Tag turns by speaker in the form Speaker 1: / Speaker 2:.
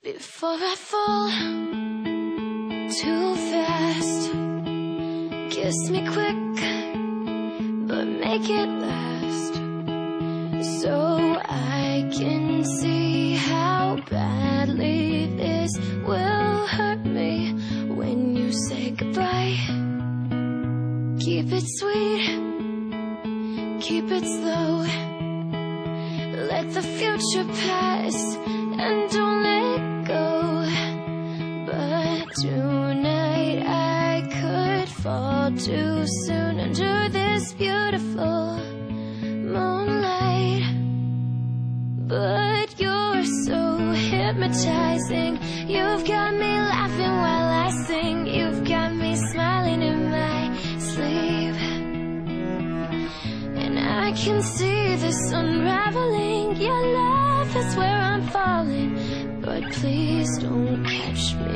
Speaker 1: Before I fall too fast, kiss me quick, but make it last, so I can see how badly this will hurt me when you say goodbye. Keep it sweet, keep it slow, let the future pass and don't let go. But tonight I could fall too soon under this beautiful moonlight. But you're so hypnotizing, you've got me laughing while I sing, you've got me smiling in my sleep, and I can see this unraveling. Your love is where I'm falling, but please don't catch me